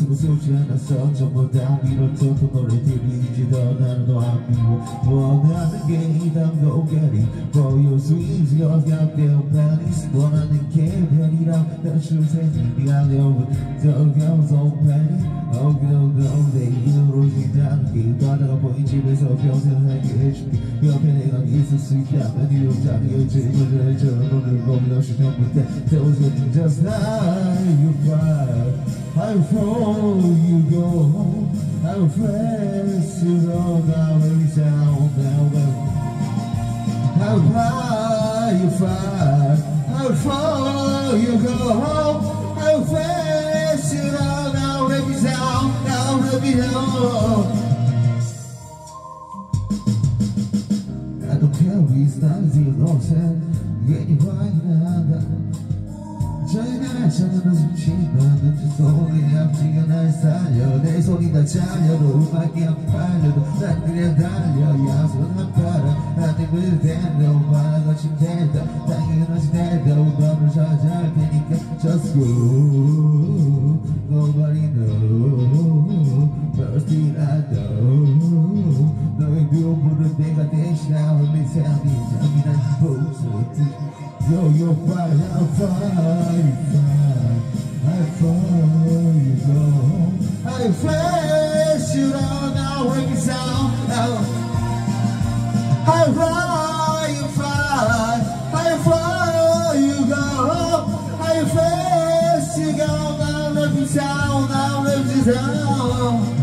쓰고 쏘지 않았어 전부 다 밀어둬도 노래들이 이제도 나도 안 미워 원하는 게 이단 고개리 보여 스윙스 여기압대어 panties 원하는 게 별이랑 다시 생긴 알려고 더겨서 panty Oh 내 이름으로 시작한 길 가다가 보인 집에서 평생 살게 해줄게 옆에 내가 있을 수 있다면 네 옆자리에 질문을 해줘 오늘 고민 없이 전부 다 태워줘 just like you fly I follow you go I'm fast you know now every sound How fly you fly How far you go How fast you know now every sound now every sound I don't care we stand here no sense anyway 저희가 저는 숨쉬면 눈치 소리 앞뒤가 날 살려 내 손이 다 잘려도 음악이 안 팔려도 난 그냥 달려 양손 한 팔아 하늘을 대도 바람 거친 대도 당연하지 대도 너를 찾아갈 테니까 Just go Nobody knows First thing I know 너의 눈물을 내가 대신하고 내 삶이 잠이란 보수 Yo, you're fine, I'm fine, I follow you go I flash you down, now when you sound I fly, you fly I follow you go I flash you down, now when you sound